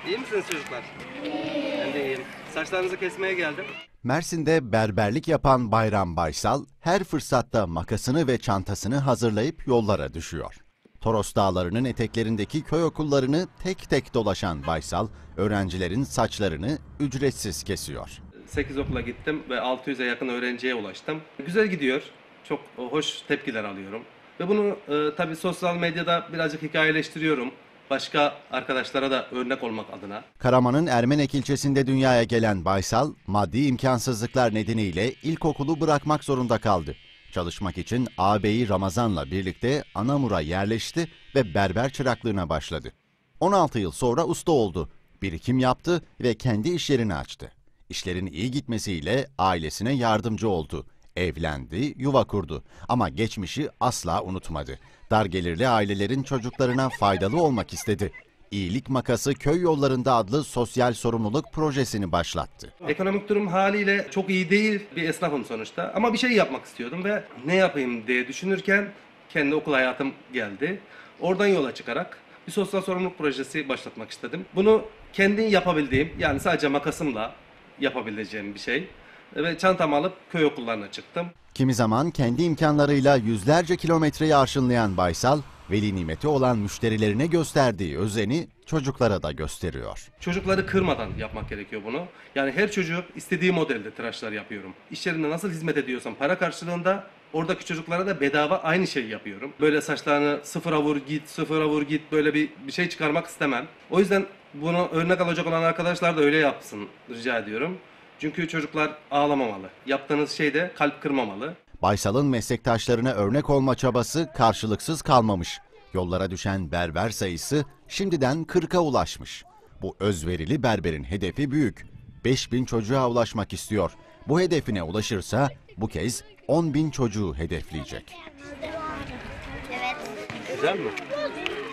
İyi misiniz çocuklar? Ben de iyiyim. Saçlarınızı kesmeye geldim. Mersin'de berberlik yapan Bayram Baysal her fırsatta makasını ve çantasını hazırlayıp yollara düşüyor. Toros Dağları'nın eteklerindeki köy okullarını tek tek dolaşan Baysal, öğrencilerin saçlarını ücretsiz kesiyor. 8 okula gittim ve 600'e yakın öğrenciye ulaştım. Güzel gidiyor. Çok hoş tepkiler alıyorum. Ve bunu tabii sosyal medyada birazcık hikayeleştiriyorum. Başka arkadaşlara da örnek olmak adına. Karaman'ın Ermenek ilçesinde dünyaya gelen Baysal, maddi imkansızlıklar nedeniyle ilkokulu bırakmak zorunda kaldı. Çalışmak için ağabeyi Ramazan'la birlikte Anamur'a yerleşti ve berber çıraklığına başladı. 16 yıl sonra usta oldu, birikim yaptı ve kendi iş yerini açtı. İşlerin iyi gitmesiyle ailesine yardımcı oldu. Evlendi, yuva kurdu ama geçmişi asla unutmadı. Dar gelirli ailelerin çocuklarına faydalı olmak istedi. İyilik Makası Köy Yollarında adlı sosyal sorumluluk projesini başlattı. Ekonomik durum haliyle çok iyi değil, bir esnafım sonuçta. Ama bir şey yapmak istiyordum ve ne yapayım diye düşünürken kendi okul hayatım geldi. Oradan yola çıkarak bir sosyal sorumluluk projesi başlatmak istedim. Bunu kendi yapabildiğim, yani sadece makasımla yapabileceğim bir şey. Ve çantamı alıp köy okullarına çıktım. Kimi zaman kendi imkanlarıyla yüzlerce kilometreyi arşınlayan Baysal, veli nimeti olan müşterilerine gösterdiği özeni çocuklara da gösteriyor. Çocukları kırmadan yapmak gerekiyor bunu. Yani her çocuk istediği modelde tıraşlar yapıyorum. İş yerinde nasıl hizmet ediyorsam para karşılığında oradaki çocuklara da bedava aynı şeyi yapıyorum. Böyle saçlarını sıfıra vur git, sıfıra vur git böyle bir şey çıkarmak istemem. O yüzden bunu örnek alacak olan arkadaşlar da öyle yapsın rica ediyorum. Çünkü çocuklar ağlamamalı. Yaptığınız şey de kalp kırmamalı. Baysal'ın meslektaşlarına örnek olma çabası karşılıksız kalmamış. Yollara düşen berber sayısı şimdiden 40'a ulaşmış. Bu özverili berberin hedefi büyük. 5.000 çocuğa ulaşmak istiyor. Bu hedefine ulaşırsa bu kez 10.000 çocuğu hedefleyecek. Güzel mi?